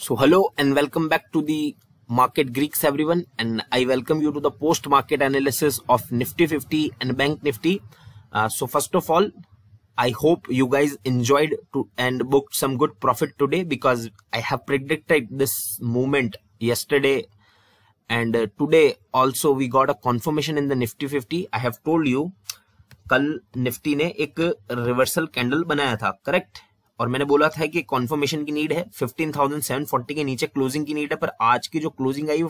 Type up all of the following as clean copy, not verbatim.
So hello and welcome back to the Market Greeks everyone, and I welcome you to the post market analysis of Nifty 50 and Bank Nifty. So first of all, I hope you guys enjoyed and booked some good profit today, because I have predicted this movement yesterday and today also we got a confirmation in the Nifty 50. I have told you कल Nifty ने एक reversal candle बनाया था, correct, और मैंने बोला था कि कॉन्फर्मेशन की नीड है, 15,740 के नीचे क्लोजिंग की नीड है, पर आज की जो क्लोजिंग आई वो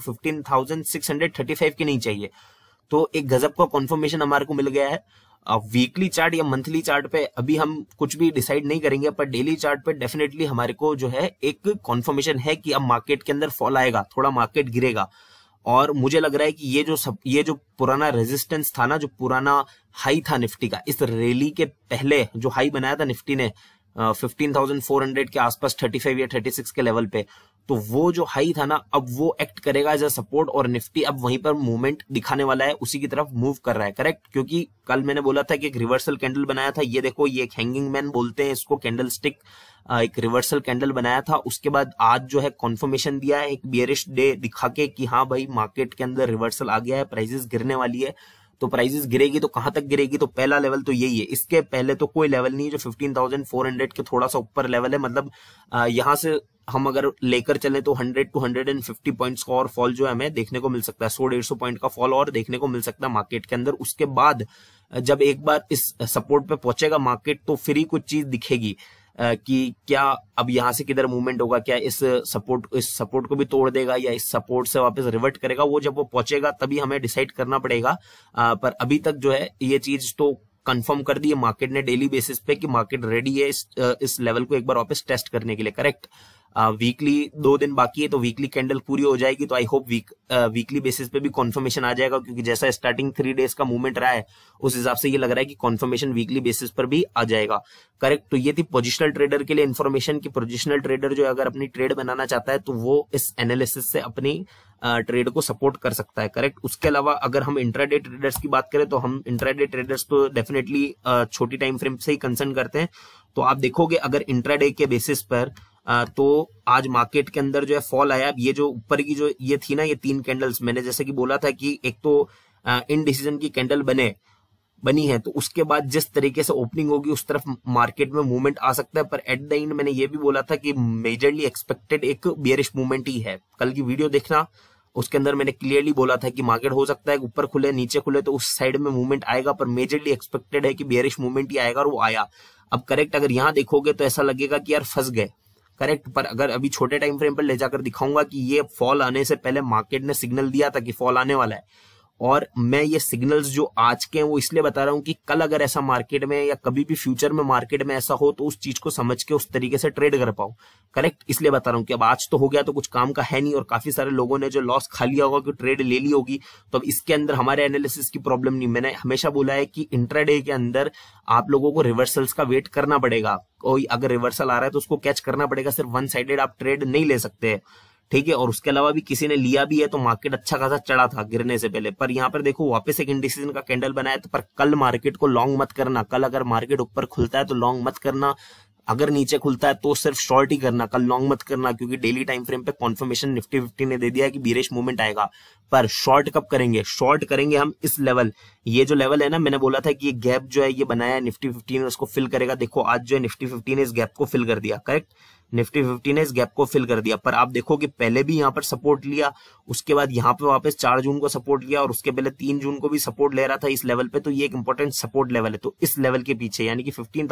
15,635 की नहीं चाहिए। तो एक गजब का कॉन्फर्मेशन हमारे को मिल गया है। वीकली चार्ट या मंथली चार्ट पे अभी हम कुछ भी डिसाइड नहीं करेंगे, पर डेली चार्ट पे डेफिनेटली हमारे को जो है एक कॉन्फर्मेशन है कि अब मार्केट के अंदर फॉल आएगा, थोड़ा मार्केट गिरेगा। और मुझे लग रहा है कि ये जो पुराना रेजिस्टेंस था ना, जो पुराना हाई था निफ्टी का, इस रैली के पहले जो हाई बनाया था निफ्टी ने 15,400 के आसपास 35 या 36 के लेवल पे, तो वो जो हाई था ना, अब वो एक्ट करेगा एज अ सपोर्ट और निफ्टी अब वहीं पर मूवमेंट दिखाने वाला है, उसी की तरफ मूव कर रहा है, करेक्ट। क्योंकि कल मैंने बोला था कि एक रिवर्सल कैंडल बनाया था, ये देखो, ये एक हैंगिंग मैन बोलते हैं इसको, कैंडल स्टिक, एक रिवर्सल कैंडल बनाया था। उसके बाद आज जो है कॉन्फर्मेशन दिया है एक बियरिश डे दिखा के कि हाँ भाई मार्केट के अंदर रिवर्सल आ गया है, प्राइसेस गिरने वाली है। तो प्राइसेस गिरेगी तो कहां तक गिरेगी, तो पहला लेवल तो यही है, इसके पहले तो कोई लेवल नहीं है, जो 15,400 के थोड़ा सा ऊपर लेवल है। मतलब यहां से हम अगर लेकर चले तो 100 to 150 पॉइंट्स का और फॉल जो है हमें देखने को मिल सकता है, 100-150 पॉइंट का फॉल और देखने को मिल सकता है मार्केट के अंदर। उसके बाद जब एक बार इस सपोर्ट पे पहुंचेगा मार्केट, तो फिर ही कुछ चीज दिखेगी कि क्या अब यहां से किधर मूवमेंट होगा, क्या इस सपोर्ट को भी तोड़ देगा या इस सपोर्ट से वापस रिवर्ट करेगा। वो जब वो पहुंचेगा तभी हमें डिसाइड करना पड़ेगा। पर अभी तक जो है ये चीज तो कंफर्म कर दी है मार्केट ने डेली बेसिस पे कि मार्केट रेडी है इस लेवल को एक बार वापस टेस्ट करने के लिए, करेक्ट। वीकली 2 दिन बाकी है, तो वीकली कैंडल पूरी हो जाएगी, तो आई होप वीकली बेसिस पे भी कॉन्फर्मेशन आ जाएगा, क्योंकि जैसा स्टार्टिंग 3 डेज का मूवमेंट रहा है उस हिसाब से ये लग रहा है कि कॉन्फर्मेशन वीकली बेसिस पर भी आ जाएगा, करेक्ट। तो ये थी पोजिशनल ट्रेडर के लिए इन्फॉर्मेशन कि पोजिशनल ट्रेडर जो अगर अपनी ट्रेड बनाना चाहता है तो वो इस एनालिसिस से अपनी ट्रेड को सपोर्ट कर सकता है, करेक्ट। उसके अलावा अगर हम इंट्राडे ट्रेडर्स की बात करें तो हम इंट्राडे ट्रेडर्स तो डेफिनेटली छोटी टाइम फ्रेम से ही कंसर्न करते हैं। तो आप देखोगे अगर इंट्राडे के बेसिस पर तो आज मार्केट के अंदर जो है फॉल आया। ये जो ऊपर की जो ये थी ना, ये 3 कैंडल्स, मैंने जैसे कि बोला था कि एक तो इनडिसीजन की कैंडल बनी है, तो उसके बाद जिस तरीके से ओपनिंग होगी उस तरफ मार्केट में मूवमेंट आ सकता है। पर एट द एंड मैंने ये भी बोला था कि मेजरली एक्सपेक्टेड एक बियरिश मूवमेंट ही है। कल की वीडियो देखना, उसके अंदर मैंने क्लियरली बोला था कि मार्केट हो सकता है ऊपर खुले नीचे खुले तो उस साइड में मूवमेंट आएगा, पर मेजरली एक्सपेक्टेड है कि बियरिश मूवमेंट ही आएगा, और वो आया। अब करेक्ट अगर यहां देखोगे तो ऐसा लगेगा कि यार फंस गए, करेक्ट। पर अगर अभी छोटे टाइम फ्रेम पर ले जाकर दिखाऊंगा कि ये फॉल आने से पहले मार्केट ने सिग्नल दिया था कि फॉल आने वाला है, और मैं ये सिग्नल्स जो आज के हैं वो इसलिए बता रहा हूं कि कल अगर ऐसा मार्केट में या कभी भी फ्यूचर में मार्केट में ऐसा हो तो उस चीज को समझ के उस तरीके से ट्रेड कर पाऊं, करेक्ट। इसलिए बता रहा हूं कि अब आज तो हो गया तो कुछ काम का है नहीं, और काफी सारे लोगों ने जो लॉस खा लिया होगा, कि ट्रेड ले ली होगी, तो अब इसके अंदर हमारे एनालिसिस की प्रॉब्लम नहीं। मैंने हमेशा बोला है कि इंट्राडे के अंदर आप लोगों को रिवर्सल्स का वेट करना पड़ेगा। कोई अगर रिवर्सल आ रहा है तो उसको कैच करना पड़ेगा, सिर्फ वन साइडेड आप ट्रेड नहीं ले सकते, ठीक है। और उसके अलावा भी किसी ने लिया भी है तो मार्केट अच्छा खासा चढ़ा था गिरने से पहले, पर यहाँ पर देखो वापस एक इंडिसीजन का कैंडल बनाया। तो पर कल मार्केट को लॉन्ग मत करना, कल अगर मार्केट ऊपर खुलता है तो लॉन्ग मत करना, अगर नीचे खुलता है तो सिर्फ शॉर्ट ही करना, कल लॉन्ग मत करना, क्योंकि डेली टाइम फ्रेम पे कॉन्फर्मेशन निफ्टी 50 ने दे दिया है कि बियरिश मूवमेंट आएगा। पर शॉर्ट कब करेंगे? शॉर्ट करेंगे हम इस लेवल, ये जो लेवल है ना, मैंने बोला था कि ये गैप जो है ये बनाया है निफ्टी 50 ने, उसको फिल करेगा। देखो आज जो है निफ्टी 50 ने इस गैप को फिल कर दिया, करेक्ट। निफ्टी 50 ने इस गैप को फिल कर दिया, पर आप देखो कि पहले भी यहां पर सपोर्ट लिया, उसके बाद यहां पे वापस 4 जून को सपोर्ट लिया, और उसके पहले 3 जून को भी सपोर्ट ले रहा था इस लेवल पे। तो ये एक इंपॉर्टेंट सपोर्ट लेवल है। तो इस लेवल के पीछे यानी कि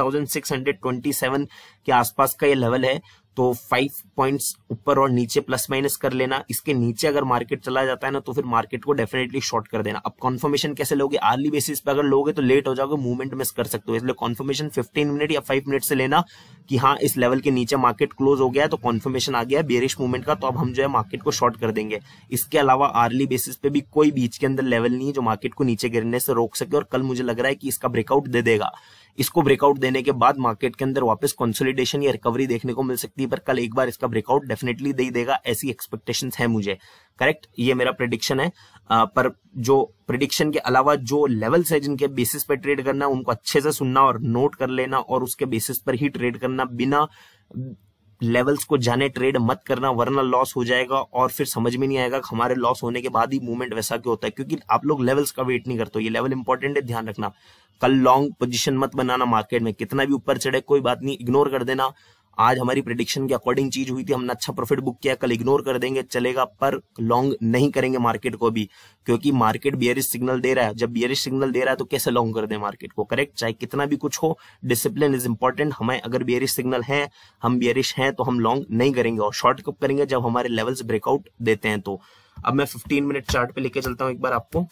15,627 के आसपास का ये लेवल है, तो 5 पॉइंट्स ऊपर और नीचे प्लस माइनस कर लेना। इसके नीचे अगर मार्केट चला जाता है ना, तो फिर मार्केट को डेफिनेटली शॉर्ट कर देना। अब कॉन्फर्मेशन कैसे लोगे? आर्ली बेसिस पे अगर लोगे तो लेट हो जाओगे, मूवमेंट मिस कर सकते हो, इसलिए कॉन्फर्मेशन 15 मिनट या 5 मिनट से लेना कि हाँ इस लेवल के नीचे मार्केट क्लोज हो गया है, तो कॉन्फर्मेशन आ गया है बेरिश मूवमेंट का, तो अब हम जो है मार्केट को शॉर्ट कर देंगे। इसके अलावा आर्ली बेसिस पे भी कोई बीच के अंदर लेवल नहीं है जो मार्केट को नीचे गिरने से रोक सके, और कल मुझे लग रहा है कि इसका ब्रेकआउट दे देगा। इसको ब्रेकआउट देने के बाद मार्केट के अंदर वापस कंसोलिडेशन या रिकवरी देखने को मिल सकती है, पर कल एक बार इसका ब्रेकआउट डेफिनेटली दे देगा, ऐसी एक्सपेक्टेशंस है मुझे, करेक्ट। ये मेरा प्रेडिक्शन है। पर जो प्रेडिक्शन के अलावा जो लेवल्स है जिनके बेसिस पर ट्रेड करना, उनको अच्छे से सुनना और नोट कर लेना, और उसके बेसिस पर ही ट्रेड करना, बिना लेवल्स को जाने ट्रेड मत करना, वरना लॉस हो जाएगा और फिर समझ में नहीं आएगा कि हमारे लॉस होने के बाद ही मूवमेंट वैसा क्यों होता है, क्योंकि आप लोग लेवल्स का वेट नहीं करते हो। ये लेवल इंपॉर्टेंट है, ध्यान रखना। कल लॉन्ग पोजीशन मत बनाना मार्केट में, कितना भी ऊपर चढ़े कोई बात नहीं, इग्नोर कर देना। आज हमारी प्रेडिक्शन के अकॉर्डिंग चीज हुई थी, हमने अच्छा प्रॉफिट बुक किया, कल इग्नोर कर देंगे चलेगा, पर लॉन्ग नहीं करेंगे मार्केट को भी, क्योंकि मार्केट बियरिश सिग्नल दे रहा है। जब बियरिश सिग्नल दे रहा है तो कैसे लॉन्ग कर दे मार्केट को, करेक्ट। चाहे कितना भी कुछ हो, डिसिप्लिन इज इंपॉर्टेंट। हमें अगर बियरिश सिग्नल है, हम बियरिश हैं, तो हम लॉन्ग नहीं करेंगे, और शॉर्ट कब करेंगे, जब हमारे लेवल्स ब्रेकआउट देते हैं। तो अब मैं 15 मिनट चार्ट पे लेके चलता हूं एक बार आपको।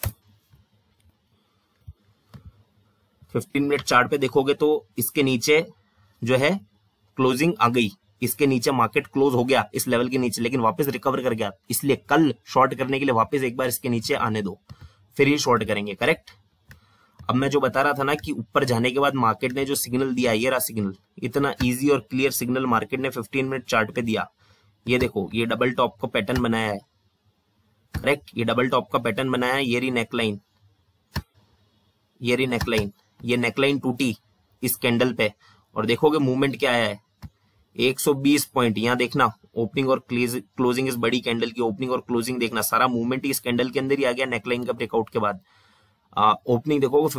15 मिनट चार्ट पे देखोगे तो इसके नीचे जो है क्लोजिंग आ गई, इसके नीचे मार्केट क्लोज हो गया इस लेवल के नीचे, लेकिन वापस रिकवर कर गया, इसलिए कल शॉर्ट करने के लिए वापस एक बार इसके नीचे आने दो, फिर ही शॉर्ट करेंगे, करेक्ट। अब मैं जो बता रहा था ना कि ऊपर जाने के बाद मार्केट ने जो सिग्नल दिया, ये रहा सिग्नल, इतना इजी और क्लियर सिग्नल मार्केट ने 15 मिनट चार्ट पे दिया। ये देखो, ये डबल टॉप का पैटर्न बनाया है, करेक्ट, ये डबल टॉप का पैटर्न बनाया है, ये रही नेकलाइन, ये रही नेकलाइन, ये नेकलाइन टूटी इस कैंडल पे, और देखोगे मूवमेंट क्या आया है, 120 पॉइंट। यहाँ देखना, ओपनिंग और क्लोजिंग, इस बड़ी कैंडल की ओपनिंग और क्लोजिंग देखना, सारा मूवमेंट इस कैंडल के अंदर ही आ गया नेकलाइन का ब्रेकआउट के बाद। ओपनिंग देखोगे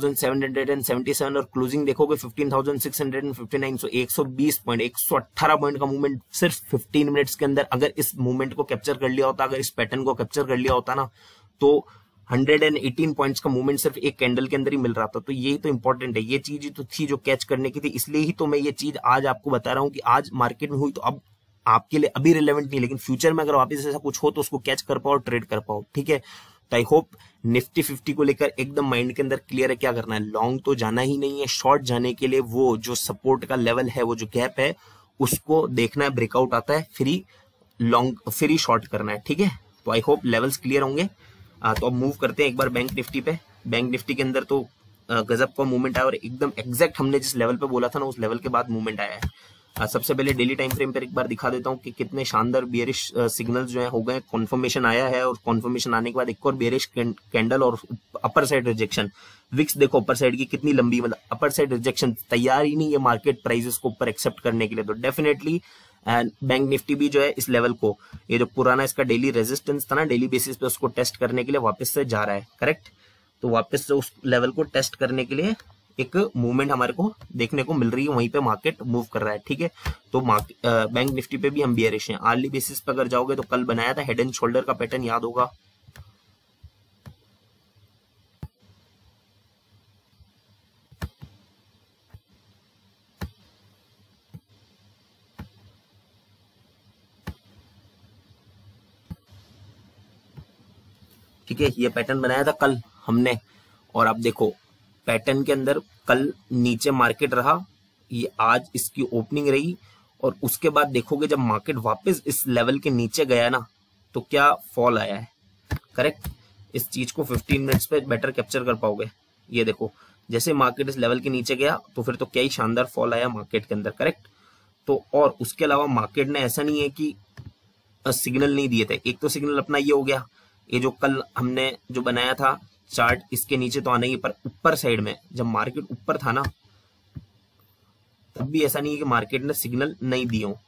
15,777 और क्लोजिंग देखोगे 15,659, सो 120 पॉइंट, 118 पॉइंट का मूवमेंट सिर्फ 15 मिनट्स के अंदर। अगर इस मूवमेंट को कैप्चर कर लिया होता, अगर इस पैटर्न को कैप्चर कर लिया होता ना, तो 118 पॉइंट्स का मूवमेंट सिर्फ एक कैंडल के अंदर ही मिल रहा था। तो यही तो इंपॉर्टेंट है, ये चीज ही तो थी जो कैच करने की थी, इसलिए ही तो मैं ये चीज आज आपको बता रहा हूँ कि आज मार्केट में हुई तो अब आपके लिए अभी रिलेवेंट नहीं, लेकिन फ्यूचर में अगर वापस ऐसा कुछ हो तो उसको कैच कर पाओ, ट्रेड कर पाओ, ठीक है। तो आई होप निफ्टी 50 को लेकर एकदम माइंड के अंदर क्लियर है क्या करना है। लॉन्ग तो जाना ही नहीं है, शॉर्ट जाने के लिए वो जो सपोर्ट का लेवल है, वो जो गैप है, उसको देखना है, ब्रेकआउट आता है फिर ही लॉन्ग, फिर ही शॉर्ट करना है, ठीक है। तो आई होप लेवल्स क्लियर होंगे। तो अब मूव करते हैं एक बार बैंक निफ्टी पे। बैंक निफ्टी के अंदर तो गजब का मूवमेंट आया, और एकदम एग्जैक्ट हमने जिस लेवल पे बोला था ना, उस लेवल के बाद मूवमेंट आया है। सबसे पहले डेली टाइम फ्रेम पर एक बार दिखा देता हूं कि कितने शानदार बियरिश सिग्नल्स जो है हो गए, कॉन्फर्मेशन आया है, और कॉन्फर्मेशन आने के बाद एक और बियरिश कैंडल और अपर साइड रिजेक्शन। विक्स देखो अपर साइड की कितनी लंबी, मतलब अपर साइड रिजेक्शन, तैयार ही नहीं है मार्केट प्राइसेस को ऊपर एक्सेप्ट करने के लिए। तो डेफिनेटली बैंक निफ्टी भी जो है इस लेवल को, ये जो पुराना इसका डेली रेजिस्टेंस था ना, डेली बेसिस पे उसको टेस्ट करने के लिए वापस से जा रहा है, करेक्ट। तो वापस से उस लेवल को टेस्ट करने के लिए एक मूवमेंट हमारे को देखने को मिल रही है, वहीं पे मार्केट मूव कर रहा है, ठीक है। तो बैंक निफ्टी पे भी हम बियरिश हैं। आर्ली बेसिस पे अगर जाओगे तो कल बनाया था हेड एंड शोल्डर का पैटर्न, याद होगा, ठीक है। ये पैटर्न बनाया था कल हमने, और अब देखो पैटर्न के अंदर कल नीचे मार्केट रहा, ये आज इसकी ओपनिंग रही, और उसके बाद देखोगे जब मार्केट वापस इस लेवल के नीचे गया ना, तो क्या फॉल आया है, करेक्ट। इस चीज को 15 मिनट्स पे बेटर कैप्चर कर पाओगे। ये देखो जैसे मार्केट इस लेवल के नीचे गया तो फिर तो क्या ही शानदार फॉल आया मार्केट के अंदर, करेक्ट। तो और उसके अलावा मार्केट ने ऐसा नहीं है कि सिग्नल नहीं दिए थे। एक तो सिग्नल अपना ये हो गया, ये जो कल हमने जो बनाया था चार्ट, इसके नीचे तो आने ही, पर ऊपर साइड में जब मार्केट ऊपर था ना, तब भी ऐसा नहीं है कि मार्केट ने सिग्नल नहीं दिए हो।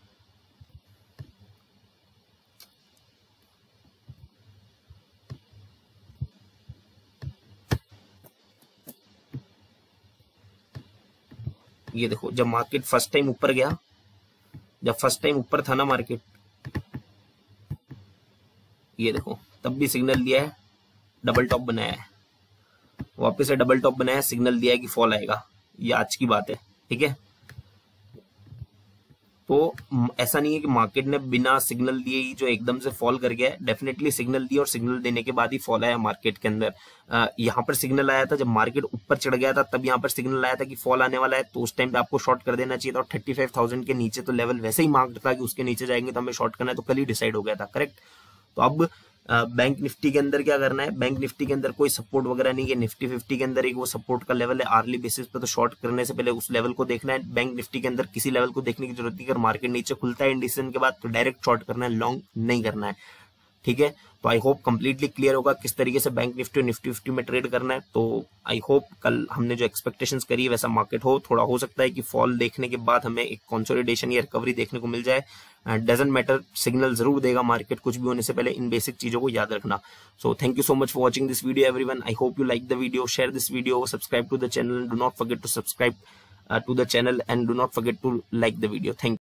ये देखो जब मार्केट फर्स्ट टाइम ऊपर गया, जब फर्स्ट टाइम ऊपर था ना मार्केट, ये देखो तब भी सिग्नल दिया है, डबल टॉप बनाया है, वापस से डबल टॉप बनाया है, सिग्नल दिया है कि फॉल आएगा। ये आज की बात है, ठीक है। तो ऐसा नहीं है कि मार्केट ने बिना सिग्नल दिए ही जो एकदम से फॉल कर गया है, डेफिनेटली सिग्नल दिया और सिग्नल देने के बाद ही फॉल आया मार्केट के अंदर। यहाँ पर सिग्नल आया था जब मार्केट ऊपर चढ़ गया था, तब यहाँ पर सिग्नल आया था कि फॉल आने वाला है, तो उस टाइम पे आपको शॉर्ट कर देना चाहिए था। और 35,000 के नीचे तो लेवल वैसे ही मार्क्ड था कि उसके नीचे जाएंगे तो हमें शॉर्ट करना है, तो कल ही डिसाइड हो गया था, करेक्ट। तो अब बैंक निफ्टी के अंदर क्या करना है, बैंक निफ्टी के अंदर कोई सपोर्ट वगैरह नहीं है। निफ्टी 50 के अंदर एक वो सपोर्ट का लेवल है आर्ली बेसिस पे, तो शॉर्ट करने से पहले उस लेवल को देखना है। बैंक निफ्टी के अंदर किसी लेवल को देखने की जरूरत नहीं, अगर मार्केट नीचे खुलता है इंडिसेशन के बाद तो डायरेक्ट शॉर्ट करना है, लॉन्ग नहीं करना है। ठीक है, तो आई होप कंप्लीटली क्लियर होगा किस तरीके से बैंक निफ्टी और निफ्टी 50 में ट्रेड करना है। तो आई होप कल हमने जो एक्सपेक्टेशंस करी है वैसा मार्केट हो। थोड़ा हो सकता है कि फॉल देखने के बाद हमें एक कंसोलिडेशन या रिकवरी देखने को मिल जाए। डजंट मैटर, सिग्नल जरूर देगा मार्केट कुछ भी होने से पहले, इन बेसिक चीजों को याद रखना। So thank you so much for watching this video everyone. I hope you like the video, share this video, subscribe to the channel, do not forget to subscribe to the channel and do not forget to like the video. Thank you.